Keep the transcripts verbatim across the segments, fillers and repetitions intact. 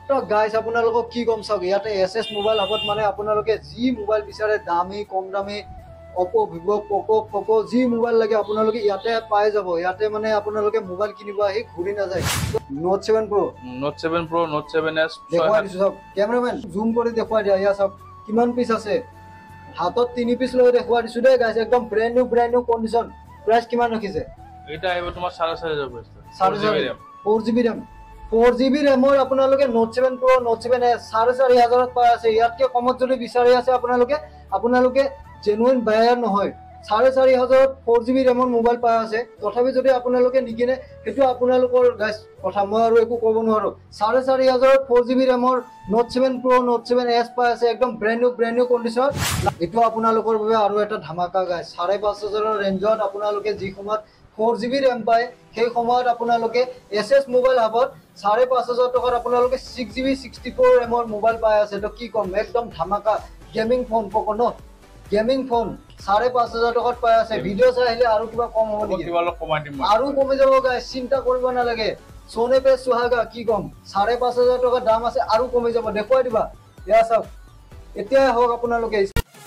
তো গাইস আপোনালোকক কি কম চাওক ইয়াতে এছএছ মোবাইল হাবত মানে আপোনালোকে যি মোবাইল বিচাৰে দামী কম দামী Oppo Vivo Poco Poco যি মোবাইল লাগে আপোনালোকে ইয়াতে পাই যাব ইয়াতে মানে আপোনালোকে মোবাইল কিনিব আহি ঘুৰি না যায় Note seven Pro Note seven Pro Note seven S দেখুৱাই দিছো সব ক্যামেৰাম্যান জুম কৰি দেখুৱাই দিয়া ইয়া সব কিমান পিস আছে হাতত তিনি পিস লৈ দেখুৱাই দিছো দে গাইস একদম brand new brand new condition price কিমান ৰাখিছে এটা আহিব তোমাৰ চাৰে চাৰি হাজাৰ পইচা four G B RAM four G B RAM ৰ আপোনালোকে Note seven Pro Note seven S চাৰে চাৰি হাজাৰত পাই আছে ইয়াতকে কমত যদি বিচাৰি আছে আপোনালোকে আপোনালোকে জেনুইন বায়াৰ নহয় চাৰে চাৰি হাজাৰত four G B RAM ৰ মোবাইল পাই আছে তথাপি যদি আপোনালোকে নিকিনে হেতু আপোনালোকৰ গাইস কথা মই আৰু একো ক'ব নোৱাৰো চাৰে চাৰি হাজাৰত four G B RAM ৰ Note seven Pro Note seven S পাই আছে একদম brand new brand new condition এটো আপোনালোকৰ বাবে আৰু এটা ধামাকা গাইস চাৰে পাঁচ হাজাৰৰ ৰেঞ্জত আপোনালোকে যি সময়ত four G B RAM পায় সেই সময়ত আপোনালোকে এছএছ মোবাইল হাবত চাৰে পাঁচ হাজাৰ টকাৰ আপোনালোকে six G B sixty-four RAM ৰ মোবাইল পাই আছে তো কি কম একদম ধামাকা গেমিং ফোন পকনো গেমিং ফোন চাৰে পাঁচ হাজাৰ টকাত পাই আছে ভিডিও চাই আহিলে আৰু কিবা কম হ'ব নেকি কিবা কমাই দিম আৰু কমে যাব গাইস চিন্তা কৰিব নালাগে সোনে পে সুহাগা কি কম চাৰে পাঁচ হাজাৰ টকা দাম আছে আৰু কমে যাব দেখুৱাই দিবা ইয়া সব এতিয়া হোক আপোনালোকে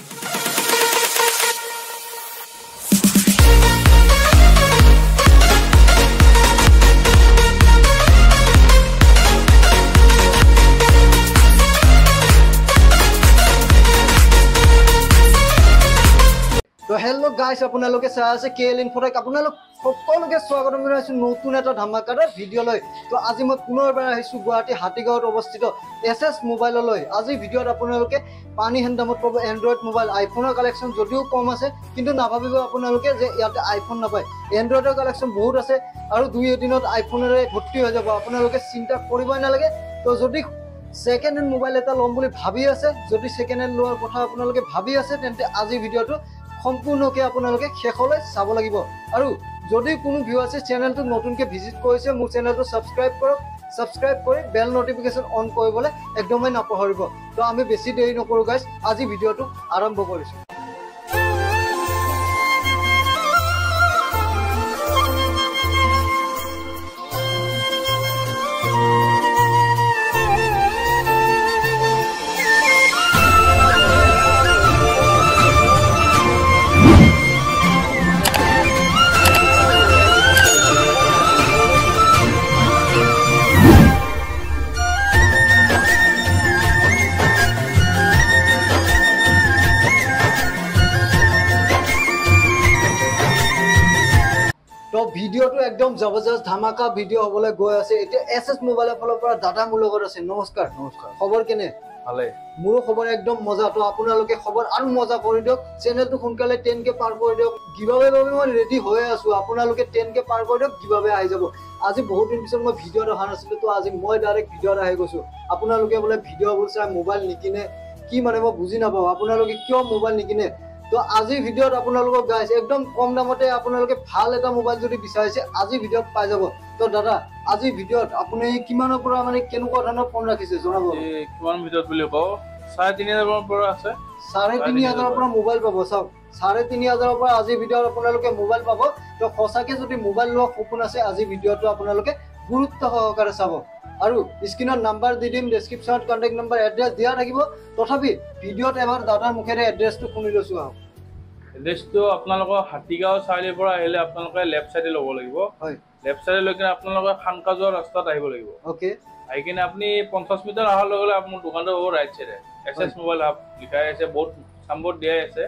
তো হেল্লো গাইস আপোনালোকে চাই আছে কেএল ইনফোটেক আপোনালোক সকলোকে স্বাগতম জনাইছো নতুন এটা ধামাকাদাৰ ভিডিও লৈ তো আজি মই পুনৰবাৰ আহিছো গুৱাহাটী হাতীগাঁৱত অৱস্থিত এছএছ মোবাইল লৈ আজি ভিডিওত আপোনালোকে পানী হেণ্ডামত পাব এন্ড্ৰইড মোবাইল আইফোনৰ কালেকচন যদিও কম আছে কিন্তু নাভাবিব আপোনালোকে যে ইয়াতে আইফোন নাপায় এন্ড্ৰইডৰ কালেকচন বহুত আছে আৰু দুই এদিনত আইফোনৰে ভৰ্তি হৈ যাব আপোনালোকে চিন্তা কৰিবই নালাগে তো যদি সেকেন্ড হ্যান্ড মোবাইল এটা লম বুলি ভাবি আছে যদি সেকেন্ড হ্যান্ড লোৱাৰ কথা আপোনালোকে ভাবি আছে তেন্তে আজি ভিডিওটো সম্পূৰ্ণকে আপোনালোকে শেষলৈ চাব লাগিব আৰু যদি কোনো ভিউ আছে চেনেলটো নতুনকে ভিজিট কৰিছে মোৰ চেনেলটো সাবস্ক্ৰাইব কৰক সাবস্ক্ৰাইব কৰি বেল নটিফিকেশন অন কৰিবলৈ একদমই নাপাহৰিব তো আমি বেছি দেৰি নকৰো গাইস আজি ভিডিওটো আৰম্ভ কৰিছো তো ভিডিওটো একদম জবৰদস্ত ধামাকা ভিডিও হবলৈ গৈ আছে এতিয়া এছএছ মোবাইলৰ ফলৰ পৰা দাদা মোৰ লগত আছে নমস্কাৰ নমস্কাৰ খবৰ কেনে ভালে মোৰো খবৰ একদম মজা তো আপোনালোকে খবৰ আৰু মজা কৰি দিয়ক চেনেলটো সোনকালে ten K পাৰ কৰি দিয়ক গিভাৱে বাবে মই ৰেডি হৈ আছো আপোনালোকে ten K পাৰ কৰি দিয়ক গিভাৱে আহি যাব আজি বহুত দিন পিছত মই ভিডিও অহা নাছিলো তো আজি মই ডাইৰেক্ট ভিডিওত আহি গৈছো আপোনালোকে বোলে ভিডিওবোৰ চাই মোবাইল নিকিনে কি মানে মই বুজি নাপাওঁ আপোনালোকে কিয় মোবাইল নিকিনে তো আজি ভিডিওত আপোনালোকক গাইস একদম কম দামতে আপোনালোকে ভাল এটা মোবাইল যদি বিচাৰিছে আজি ভিডিওত পাই যাব তো দাদা আজি ভিডিওত আপুনি কিমানৰ পৰা মানে কেনেকুৱা ধৰণৰ ফোন ৰাখিছে জনাব এই কিমান ভিডিওত বুলি কও চাৰে তিনি হাজাৰ পৰা আছে চাৰে তিনি হাজাৰ পৰা মোবাইল পাব চাওক চাৰে তিনি হাজাৰ পৰা আজি ভিডিওত আপোনালোকে মোবাইল পাব তো সঁচাকে যদি মোবাইল লোৱা সপোন আছে আজি ভিডিওটো আপোনালোকে গুৰুত্ব সহকাৰে চাব আৰু স্ক্ৰিনত নাম্বাৰ দি দিম ডেসক্ৰিপচনত কন্টাক্ট নাম্বাৰ এড্ৰেছ দিয়া থাকিব তথাপি ভিডিওত এবাৰ দাদাৰ মুখেৰে এড্ৰেছটো শুনি লৈছো আও এড্ৰেছটো আপোনালোকৰ হাতীগাঁও চাৰিআলিৰ পৰা আহিলে আপোনালোকে লেফট সাইডে ল'ব লাগিব হয় লেফট সাইডে লৈ কিনে আপোনালোকে খানকাজৰ ৰাস্তাত আহিব লাগিব ওকে আহি কিনে আপুনি পঞ্চাছ মিটাৰ অহাৰ লগে লগে আপোনাৰ দোকানটো হ'ব ৰাইট সাইডে এছএছ মোবাইল হাব লিখাই আছে বহুত চাম্বত দিয়াই আছে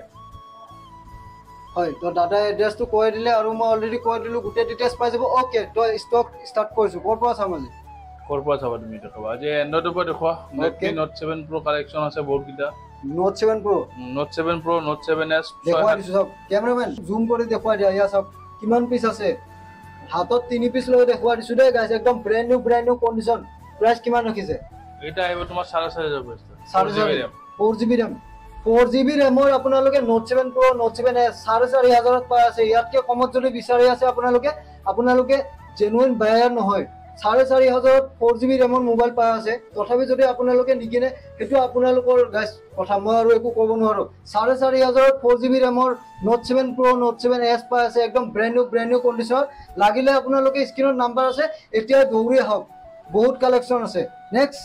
হয় তো দাদা এড্ৰেছটো কৈ দিলে আৰু মই অলৰেডি কৈ দিলো গোটেই ডিটেইলছ পাই যাব ওকে তো ষ্টক ষ্টাৰ্ট কৰিছো ক'ৰ পৰা চাম আজি ক'ৰ পৰা চাবা তুমি দেখাবা আজি এণ্ড্ৰইডৰ পৰা দেখুৱা Note seven Pro কালেকচন আছে বহুত কিটা Note seven Pro Note seven Pro Note seven S দেখুৱাই দিছো সব ক্যামেৰাম্যান জুম কৰি দেখুৱাই দিয়া ইয়া সব কিমান পিস আছে হাতত তিনি পিস লৈ দেখুৱাই দিছো দে গাইস একদম brand new brand new condition price কিমান ৰাখিছে এটা আহিব তোমাৰ চাৰে চাৰি হাজাৰ পইচা four G B RAM four G B RAM ৰ আপোনালোকে Note seven Pro Note seven S চাৰে চাৰি হাজাৰত পাই আছে ইয়াতকে কমত যদি বিচাৰি আছে আপোনালোকে আপোনালোকে জেনুইন বায়াৰ নহয় চাৰে চাৰি হাজাৰত four G B RAM ৰ মোবাইল পাই আছে তথাপি যদি আপোনালোকে নিকিনে হেতু আপোনালোকৰ গাইস কথা মই আৰু একো ক'ব নোৱাৰো চাৰে চাৰি হাজাৰত four G B RAM ৰ Note seven Pro Note seven S পাই আছে একদম brand new brand new condition লাগিলে আপোনালোকে স্ক্ৰিনত নাম্বাৰ আছে এতিয়া দৌৰি আহক বহুত কালেকচন আছে নেক্সট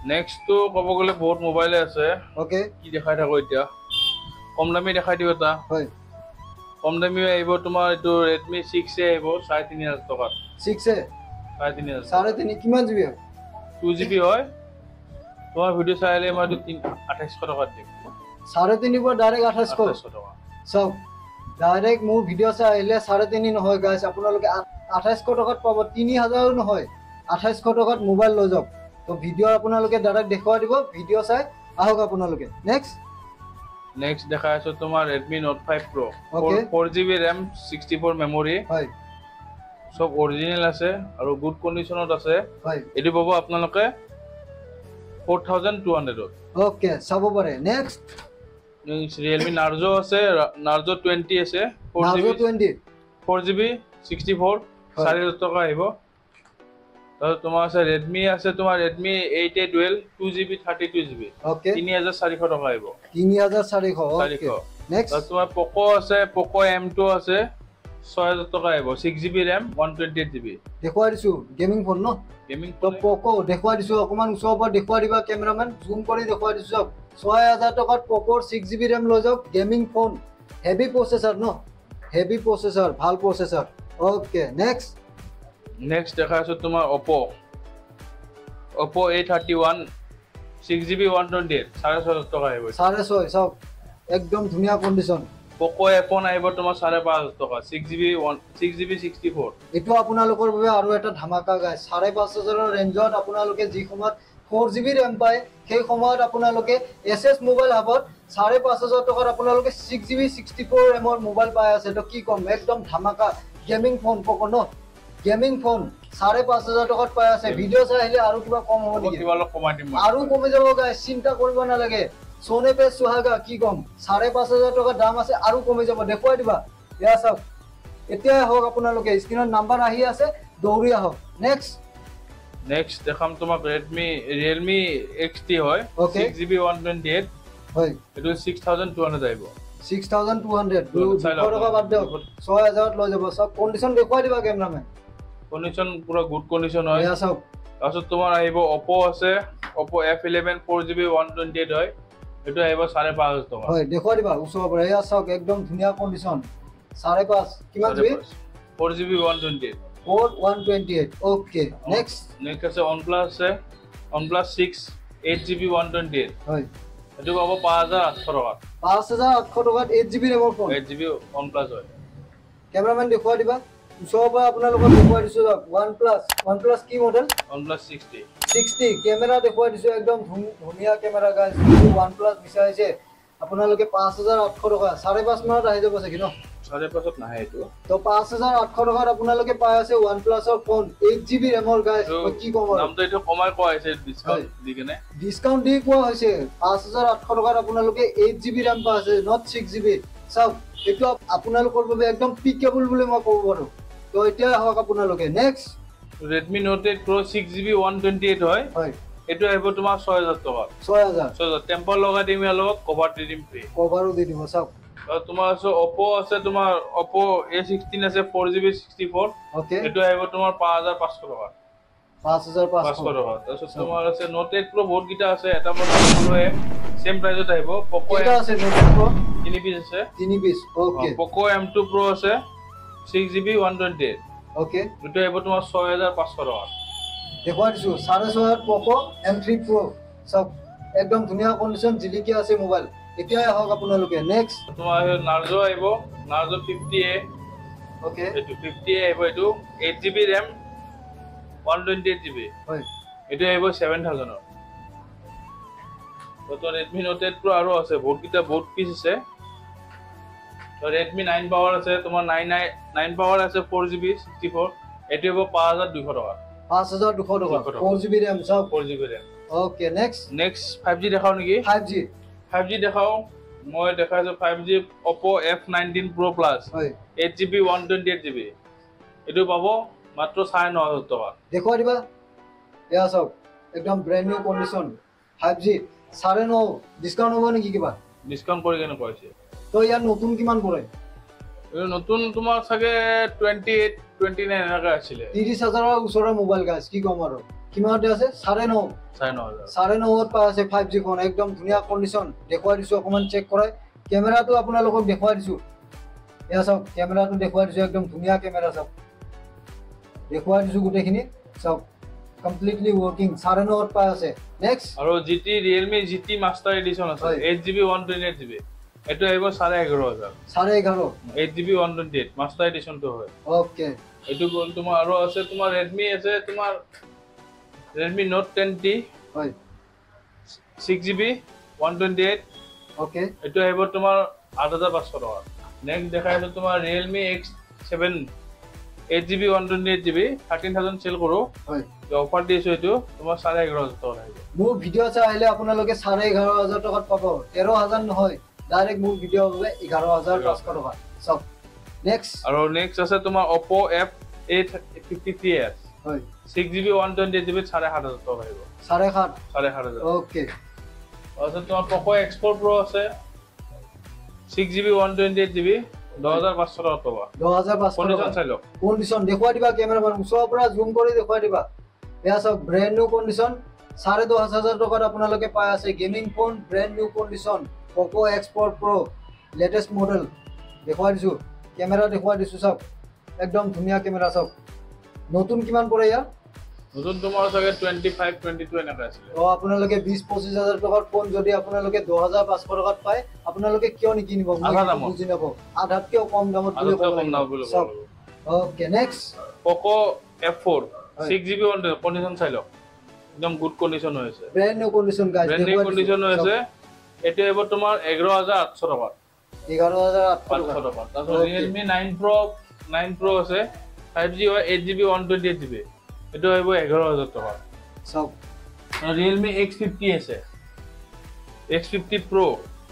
নেক্সট তো ক'ব গ'লে বহুত মোবাইলে আছে ওকে কি দেখাই থাকো এতিয়া কম দামী দেখাই দিওঁ এটা হয় কম দামী আহিব তোমাৰ এইটো ৰেডমি ছিক্স এ আহিব চাৰে তিনি হাজাৰ টকাত ছিক্স এ চাৰে তিনি হাজাৰ চাৰে তিনি কিমান জিবি টু জি বি হয় তোমাৰ ভিডিঅ' চাই আহিলে মই এইটো আঠাইছশ টকাত দিম চাৰে তিনিৰ পৰা ডাইৰেক্ট আঠাইছশ আঠাইছশ টকা চাওক ডাইৰেক্ট মোৰ ভিডিঅ' চাই আহিলে চাৰে তিনি নহয় গাইছ আপোনালোকে আঠাইছশ টকাত পাব তিনি হাজাৰো নহয় আঠাইছশ টকাত মোবাইল লৈ যাওক তো ভিডিঅ' আপোনালোকে ডাইৰেক্ট দেখুৱাই দিব ভিডিঅ' চাই আহক আপোনালোকে নেক্সট নেক্সট দেখাই আছো তোমাৰ Redmi note five pro' Okay. Four G B RAM sixty four memory হয় সব অৰিজিনেল আছে আৰু গুড কণ্ডিশ্যনত আছে হয় এইটো পাব আপোনালোকে ফ'ৰ থাউজেণ্ড টু হাণ্ড্ৰেডত ওকে চাব পাৰে নেক্সট ৰিয়েলমি নাৰ্জো আছে নাৰ্জো টুৱেণ্টি আছে four G Narzo B twenty four G B sixty four হয়। চাৰি হাজাৰ টকা আহিব তাৰপিছত তোমাৰ আছে ৰেডমি আছে তোমাৰ Redmi eight A dual two G B thirty two G B okay তিনি হাজাৰ চাৰিশ টকা আহিব তিনি হাজাৰ চাৰিশ চাৰিশ ওকে নেক্সট তাৰপিছত তোমাৰ পক' আছে পক' এম টু আছে ছয় হাজাৰ টকা আহিব six G B RAM one twenty eight G B দেখুৱাই দিছো গেমিং ফোন ন গেমিং তো পক' দেখুৱাই দিছো অকমান ওচৰৰ পৰা দেখুৱাই দিবা কেমেৰামেন জুম কৰি দেখুৱাই দিছো চাওক ছয় হাজাৰ টকাত পক'ৰ ছিক্স জি বি ৰেম লৈ যাওক গেমিং ফোন হেভি প্ৰচেছৰ ন হেভি প্ৰচেছৰ ভাল প্ৰচেছৰ ওকে নেক্সট নেক্সট দেখা আছো তোমাৰ Oppo' Oppo' A thirty one six G B one twenty eight চাৰে ছয় হাজাৰ টকা আহিব চাৰে ছয় চাওক একদম ধুনীয়া কণ্ডিশ্যন পক' এফোন আহিব তোমাৰ চাৰে পাঁচ হাজাৰ টকা six G B one six G B sixty four এইটো আপোনালোকৰ বাবে আৰু এটা ধামাকা গাই চাৰে পাঁচ হাজাৰৰ ৰেঞ্জত আপোনালোকে যি সময়ত ফ'ৰ জি বি ৰেম পায় সেই সময়ত আপোনালোকে এছ এছ মোবাইল হাবত চাৰে পাঁচ হাজাৰ টকাত আপোনালোকে six G B sixty four ৰেমৰ মোবাইল পাই আছে তো কি ক'ম একদম ধামাকা গেমিং ফোন পক' ন গেমিং ফোন চাৰে পাঁচ হাজাৰ টকাত পাই আছে ভিডিঅ' চাই আহিলে আৰু কিবা কম হ'ব নেকি কিবা অলপ কমাই দিম মই। আৰু কমি যাব গাই চিন্তা কৰিব নালাগে সোনে পে সুহাগা কি কম চাৰে পাঁচ হাজাৰ টকাৰ দাম আছে আৰু কমি যাব দেখুৱাই দিবা এয়া চাওক এতিয়াই আহক আপোনালোকে স্ক্ৰীনত নাম্বাৰ আহি আছে দৌৰি আহক নেক্সট নেক্সট দেখাম তোমাক ৰেডমি ৰিয়েলমি এক্স টি হয় Okay. Six G B one twenty eight হয় এইটো ছিক্স থাউজেণ্ড টু হাণ্ড্ৰেড আহিব ছিক্স থাউজেণ্ড টু হাণ্ড্ৰেড চাই লওক। টকা বাদ দিয়ক ছয় হাজাৰত লৈ যাব চব কণ্ডিশ্যন দেখুৱাই দিবা কেমেৰামেন কণ্ডিশ্যন পুৰা গুড কণ্ডিশ্যন হয় এয়া চাওক তাৰপিছত তোমাৰ আহিব অপ' আছে Oppo' F eleven four G B one twenty eight হয় এইটো আহিব চাৰে পাঁচ হাজাৰ টকা হয় দেখুৱাই দিবা ওচৰৰ পৰা এয়া চাওক একদম ধুনীয়া কণ্ডিশ্যন চাৰে পাঁচ কিমান GB four G B one twenty eight four one twenty eight okay next next আছে ওৱান প্লাছ আছে one plus six eight G B one twenty eight হয় এইটো পাব পাঁচ হাজাৰ আঠশ টকাত পাঁচ হাজাৰ আঠশ টকাত এইট জিবি ৰেমৰ phone eight G B one plus হয় কেমেৰামেন দেখুৱাই দিবা ওচৰৰ পৰা আপোনালোকক দেখুৱাই দিছো ওৱান প্লাছ ওৱান প্লাছ কি model one plus sixty sixty camera দেখুৱাই দিছো একদম ধুন- ধুনীয়া কেমেৰা গাইজ ওৱান প্লাছ বিচাৰিছে আপোনালোকে পাঁচ হাজাৰ আঠশ টকা চাৰে পাঁচ মানত আহি যাব চাগে ন চাৰে পাঁচত নাহে এইটো তো পাঁচ হাজাৰ আঠশ টকাত আপোনালোকে পাই আছে ওৱান প্লাছৰ ফোন এইট জিবি ৰেমৰ গাইজ এইটো মই কি ক'ম আৰু দামটো এইটো কমাই কোৱা হৈছে ডিছকাউণ্ট দি কেনে ডিছকাউণ্ট দি কোৱা হৈছে পাঁচ হাজাৰ আঠশ টকাত আপোনালোকে এইট জিবি ৰেম পাই আছে নট ছিক্স জিবি চাওক এইটো আপ- আপোনালোকৰ বাবে একদম পিকেবল বুলি মই ক'ব পাৰোঁ তো এতিয়া আহক আপোনালোকে next Redmi note eight pro' six G B one twenty eight হয় হয় এইটো আহিব তোমাৰ ছয় হাজাৰ টকাত ছয় হাজাৰ ছয় হাজাৰ টেম্পাৰ লগাই দিম ইয়াৰ লগত কভাৰ দি দিম ফ্ৰী কভাৰো দি দিব চাওক আৰু তোমাৰ আছে অপ' আছে তোমাৰ অপ' এ ছিক্সটিন আছে four G B sixty four okay এইটো আহিব তোমাৰ পাঁচ হাজাৰ পাঁচশ টকাত পাঁচ হাজাৰ পাঁচশ পাঁচশ টকা তাৰপিছত তোমাৰ আছে নোট এইট প্ৰ' বহুত কেইটা আছে এটা পৰা ছেম প্ৰাইজত আহিব পক' কেইটা আছে নতুন প্ৰ তিনি পিচ আছে তিনি piece okay Poco' M two pro' আছে six G B one twenty eight okay এইটো আহিব তোমাৰ ছয় হাজাৰ পাঁচশ টকাত দেখুৱাই দিছোঁ চাৰে ছয়ত পক' এম থ্ৰী প্ৰ' চাওক একদম ধুনীয়া কণ্ডিশ্যন জিলিকি আছে মোবাইল এতিয়াই আহক আপোনালোকে নেক্সট তোমাৰ নাৰ্জো আহিব নাৰ্জো ফিফটি এ অ'কে এইটো ফিফটি এ আহিব এইটো eight G B RAM one twenty eight G B হয় এইটো আহিব ছেভেন থাউজেণ্ডৰ তো ৰেডমি নোট এইট প্ৰ' আৰু আছে বহুতকেইটা বহুত পিচ আছে ৰেডমি নাইন পাৱাৰ আছে তোমাৰ নাইন নাইন নাইন পাৱাৰ আছে four G B sixty four এইটো হ'ব পাঁচ হাজাৰ দুশ টকা পাঁচ হাজাৰ দুশ টকা দুশ টকা। ফ'ৰ জিবি ৰেম চাওক four G B RAM okay next next five G দেখাওঁ নেকি ফাইভ জি ফাইভ জি দেখাওঁ মই দেখাইছোঁ five G Oppo' F nineteen pro' plus হয় eight G B one twenty eight G B এইটো পাব মাত্ৰ চাৰে ন হাজাৰ টকা দেখুৱাই দিবা এয়া চাওক একদম brand new condition five G চাৰে ন ডিছকাউণ্ট হ'ব নেকি কিবা ডিছকাউণ্ট কৰি কেনে কৈছে তো ইয়াত নতুন কিমান পৰে এইটো নতুন তোমাৰ চাগে টুৱেণ্টি এইট টুৱেণ্টি নাইন এনেকৈ আছিলে ত্ৰিছ হাজাৰৰ ওচৰৰ মোবাইল গাইজ কি ক'ম আৰু কিমানতে আছে চাৰে ন চাৰে ন হাজাৰ চাৰে নত পাই আছে ফাইভ জি ফোন একদম ধুনীয়া কণ্ডিশ্যন দেখুৱাই দিছোঁ অকণমান চেক কৰাই কেমেৰাটো আপোনালোকক দেখুৱাই দিছোঁ এয়া চাওক কেমেৰাটো দেখুৱাই দিছোঁ একদম ধুনীয়া কেমেৰা চাওক দেখুৱাই দিছোঁ গোটেইখিনি চাওক কমপ্লিটলি ৱৰ্কিং চাৰে নত পাই আছে নেক্সট আৰু GT Realme GT master edition আছে eight GB one twenty eight GB এইটো আহিব চাৰে এঘাৰ হাজাৰ চাৰে এঘাৰ eight GB one twenty eight master এডিশ্যনটো হয় অ'কে এইটো গ'ল তোমাৰ আৰু আছে তোমাৰ ৰেডমি আছে তোমাৰ ৰেডমি নোট টেন টি হয় six GB one twenty eight okay এইটো আহিব তোমাৰ আঠ হাজাৰ পাঁচশ টকা নেক্সট দেখাই আছোঁ তোমাৰ Realme X seven eight GB one twenty eight GB thirteen thousand sale কৰোঁ হয় অফাৰ দিছোঁ এইটো তোমাৰ চাৰে এঘাৰ হাজাৰ টকা আহিব মোৰ ভিডিঅ' চাই আহিলে আপোনালোকে চাৰে এঘাৰ হাজাৰ টকাত পাব তেৰ হাজাৰ নহয় ডাইৰেক্ট মোৰ ভিডিঅ' হ'লে এঘাৰ হাজাৰ পাঁচশ টকা চাওক নেক্সট আৰু নেক্সট আছে তোমাৰ Oppo F eight fifty three S হয় six GB one twenty eight GB চাৰে সাত হাজাৰ টকা আহিব চাৰে সাত চাৰে সাত হাজাৰ অ'কে তাৰপিছত তোমাৰ পক' এক্সপ'ৰ প্ৰ' আছে six GB one twenty eight GB দহ হাজাৰ পাঁচশ টকা টকা দহ হাজাৰ পাঁচশ কণ্ডিশ্যন টকা চাই লওক কণ্ডিশ্যন দেখুৱাই দিবা কেমেৰামেন ওচৰৰ পৰা জুম কৰি দেখুৱাই দিবা এয়া চাওক ব্ৰেণ্ড নিউ কণ্ডিশ্যন চাৰে দহ হাজাৰ টকাত আপোনালোকে পাই আছে gaming phone brand new condition Poco' X four প্ৰ' লেটেষ্ট মডেল দেখুৱাই দিছোঁ কেমেৰা দেখুৱাই দিছোঁ চাওক একদম ধুনীয়া কেমেৰা চাওক নতুন কিমান পৰে ইয়াৰ নতুন তোমাৰ চাগে টুৱেণ্টি ফাইভ টুৱেণ্টি টু এনেকৈ আছিলে তো আপোনালোকে বিশ পঁচিছ হাজাৰ টকাৰ ফোন যদি আপোনালোকে দহ হাজাৰ পাঁচশ টকাত পায় আপোনালোকে কিয় নিকিনিব আধা দামত। বুজি নাপাব আধাতকৈও কম দামত বুলি আধাতকৈ ক'ব কম দাম বুলি লাগিব চাওক okay next Poco' F four হয়। ছিক্স জিবি ওৱান কণ্ডিশ্যন চাই লওক একদম গুড কণ্ডিশ্যন হৈ আছে brand new condition guys brand new condition হৈ আছে এইটো আহিব তোমাৰ এঘাৰ হাজাৰ আঠশ টকা এঘাৰ হাজাৰ আঠশ পাঁচশ টকা টকা তাৰপিছত Okay. Realme nine pro' nine pro' আছে ফাইভ জি হয় eight GB one twenty eight GB এইটো আহিব এঘাৰ হাজাৰ টকা চাওক ৰিয়েলমি এক্স ফিফটি আছে X fifty pro'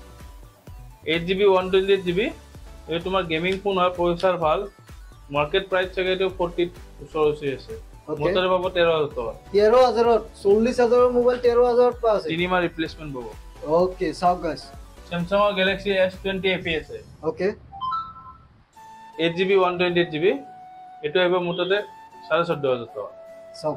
eight GB one twenty eight GB এইটো তোমাৰ গেমিং ফোন হয় প্ৰচেছৰ ভাল মাৰ্কেট প্ৰাইচ চাগে এইটো ফৰ্টি ওচৰ ওচৰি আছে Okay. মোৰ তাতে পাব তেৰ হাজাৰ টকা তেৰ হাজাৰত চল্লিছ হাজাৰৰ মোবাইল তেৰ হাজাৰত পোৱা আছে তিনিমাহ ৰিপ্লেচমেণ্ট পাব অ'কে চাওক গাইজ চেমচাঙৰ Galaxy S twenty F E আছে okay eight GB one twenty eight GB এইটো আহিব মোৰ তাতে চাৰে চৈধ্য হাজাৰ টকা চাওক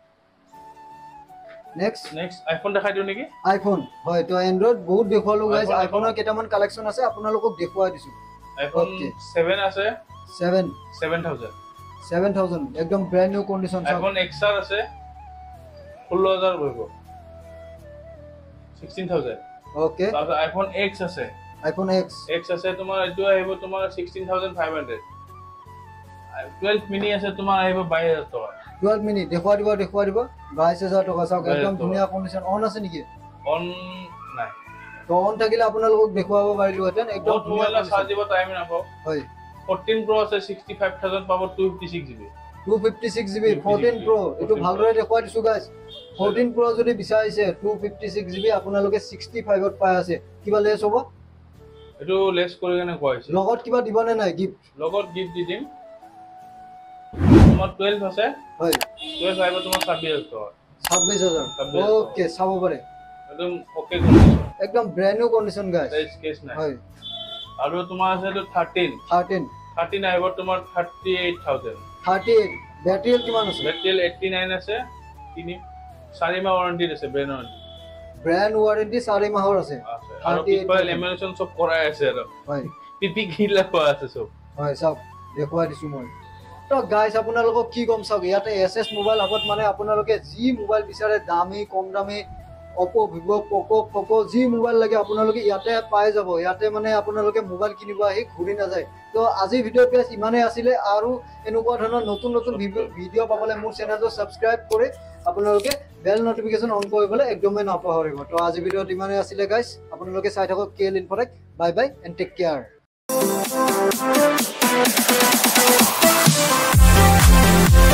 নেক্সট নেক্সট আইফোন দেখাই দিওঁ নেকি আইফোন হয় তো এণ্ড্ৰইড বহুত দেখুৱালোঁ গাইজ iPhone, আইফোনৰ কেইটামান কালেকশ্যন আছে আপোনালোকক দেখুৱাই দিছোঁ আইফোন Okay. ছেভেন আছে seven seven thousand seven thousand একদম ব্ৰেণ্ড নিউ কণ্ডিশ্যন চাওক আইফোন এক্স আৰ আছে ষোল্ল হাজাৰ পৰিব ছিক্সটিন থাউজেণ্ড অ'কে তাৰপিছত আইফোন এক্স আছে আইফোন এক্স এক্স আছে তোমাৰ এইটো আহিব তোমাৰ sixteen thousand five hundred twelve mini আছে তোমাৰ আহিব বাইছ হাজাৰ টকা টুৱেল্ভ মিনিট দেখুৱাই দিব দেখুৱাই দিব বাইছ হাজাৰ টকা চাওক বাইছ একদম হাজাৰ ধুনীয়া কণ্ডিশ্যন অন আছে নেকি অন নাই তো অন থাকিলে আপোনালোকক দেখুৱাব পাৰিলোহেঁতেন একদম বহুত ধুনীয়া মোবাইলৰ চাৰ্জ condition। দিব টাইম নাপাব হয় ফৰ্টিন প্ৰ' আছে ছিক্সটি ফাইভ থাউজেণ্ড পাব two fifty six GB two fifty six GB fourteen pro' এইটো ভালদৰে দেখুৱাই দিছোঁ গাইজ ফৰ্টিন প্ৰ' যদি বিচাৰিছে টু ফিফটি ছিক্স জিবি আপোনালোকে ছিক্সটি ফাইভত পাই আছে কিবা লেছ হ'ব এইটো লেছ কৰি কেনে কোৱা হৈছে লগত কিবা দিবনে নাই গিফ্ট লগত গিফ্ট দি দিম তোমাৰ টুৱেল্ভ আছে হয় টুৱেল্ভ আহিব তোমাৰ ছাব্বিছ হাজাৰ টকা ছাব্বিছ হাজাৰ ছাব্বিছ হাজাৰ। অ'কে চাব পাৰে একদম অ'কে কণ্ডিশ্যন একদম brand new condition guys size case নাই হয় আৰু তোমাৰ আছে এইটো থাৰ্টিন থাৰ্টিন থাৰ্টিন আহিব তোমাৰ thirty eight thousand thirty eight battery কিমান আছে বেটেৰী এইটটি নাইন আছে তিনি চাৰি মাহ ৱাৰেণ্টিত আছে ব্ৰেণ্ড ৱাৰেণ্টি ব্ৰেণ্ড ৱাৰেণ্টি চাৰি মাহৰ আছে আছে আৰু থাৰ্টি এইট পিছফালে লেমিনেশ্যন চব কৰাই আছে আৰু হয় পিপি কিলা খোৱা আছে চব হয় চাওক দেখুৱাই দিছোঁ মই তো গাইজ আপোনালোকক কি ক'ম চাওক ইয়াতে এছ এছ মোবাইল আগত মানে আপোনালোকে যি মোবাইল বিচাৰে দামী কম দামী অপ' ভিভ' পক' পক' যি মোবাইল লাগে আপোনালোকে ইয়াতে পাই যাব ইয়াতে মানে আপোনালোকে মোবাইল কিনিব আহি ঘূৰি নাযায় তো আজিৰ ভিডিঅ' পেজ ইমানেই আছিলে আৰু এনেকুৱা ধৰণৰ নতুন নতুন ভিডিঅ' পাবলৈ মোৰ চেনেলটো ছাবস্ক্ৰাইব কৰি আপোনালোকে বেল নটিফিকেশ্যন অন কৰিবলৈ একদমেই নাপাহৰিব তো আজিৰ ভিডিঅ'ত ইমানেই আছিলে গাইজ আপোনালোকে চাই থাকক K L Infotech bye bye and take care